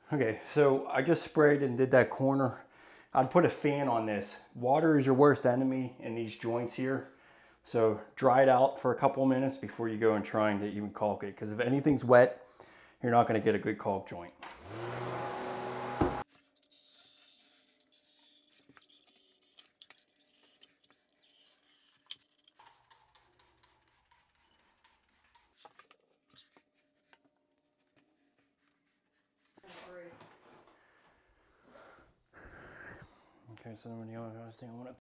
Okay, so I just sprayed and did that corner. I'd put a fan on this. Water is your worst enemy in these joints here. So dry it out for a couple of minutes before you go and trying to even caulk it. Because if anything's wet, you're not going to get a good caulk joint. Okay, so then the other thing I want to